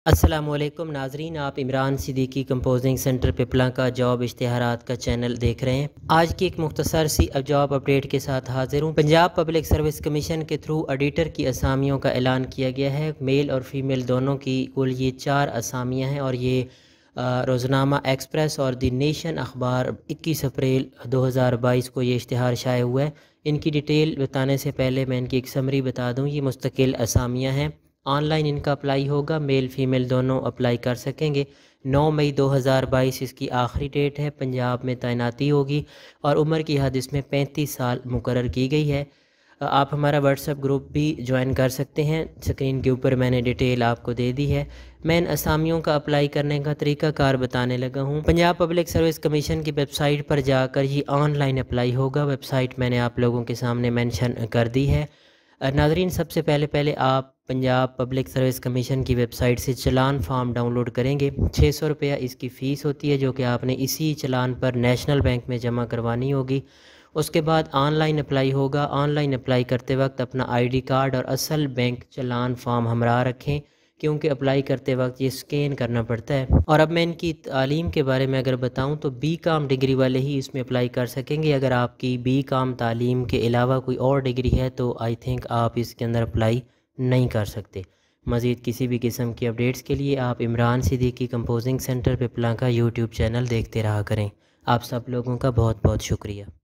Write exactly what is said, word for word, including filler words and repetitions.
अस्सलामुअलैकुम नाजरीन, आप इमरान सिद्दीकी कंपोजिंग सेंटर पिपला का जॉब इश्तिहारात का चैनल देख रहे हैं। आज की एक मुख्तसर सी जॉब अपडेट के साथ हाजिर हूँ। पंजाब पब्लिक सर्विस कमीशन के थ्रू एडिटर की असामियों का ऐलान किया गया है। मेल और फीमेल दोनों की कुल ये चार असामियाँ हैं और ये रोज़नामा एक्सप्रेस और द नेशन अखबार इक्कीस अप्रैल दो हज़ार बाईस को ये इश्तिहार शाये हुआ है। इनकी डिटेल बताने से पहले मैं इनकी एक समरी बता दूँ। ये मुस्तकिल असामियाँ हैं। ऑनलाइन इनका अप्लाई होगा, मेल फीमेल दोनों अप्लाई कर सकेंगे। नौ मई दो हज़ार बाईस इसकी आखिरी डेट है। पंजाब में तैनाती होगी और उम्र की हद इसमें पैंतीस साल मुकर्रर की गई है। आप हमारा व्हाट्सएप ग्रुप भी ज्वाइन कर सकते हैं। स्क्रीन के ऊपर मैंने डिटेल आपको दे दी है। मैं इन असामियों का अप्लाई करने का तरीक़ाकार बताने लगा हूँ। पंजाब पब्लिक सर्विस कमीशन की वेबसाइट पर जाकर ये ऑनलाइन अप्लाई होगा। वेबसाइट मैंने आप लोगों के सामने मेंशन कर दी है। नाज़रीन, सबसे पहले पहले आप पंजाब पब्लिक सर्विस कमीशन की वेबसाइट से चलान फार्म डाउनलोड करेंगे। छः सौ रुपया इसकी फ़ीस होती है, जो कि आपने इसी चलान पर नेशनल बैंक में जमा करवानी होगी। उसके बाद ऑनलाइन अप्लाई होगा। ऑनलाइन अप्लाई करते वक्त अपना आईडी कार्ड और असल बैंक चलान फार्म हमरा रखें, क्योंकि अप्लाई करते वक्त ये स्कैन करना पड़ता है। और अब मैं इनकी तालीम के बारे में अगर बताऊं तो बी कॉम डिग्री वाले ही इसमें अप्लाई कर सकेंगे। अगर आपकी बी कॉम तालीम के अलावा कोई और डिग्री है तो आई थिंक आप इसके अंदर अप्लाई नहीं कर सकते। मज़ीद किसी भी किस्म की अपडेट्स के लिए आप इमरान सिद्दीकी कंपोजिंग सेंटर पिपला का यूट्यूब चैनल देखते रहा करें। आप सब लोगों का बहुत बहुत शुक्रिया।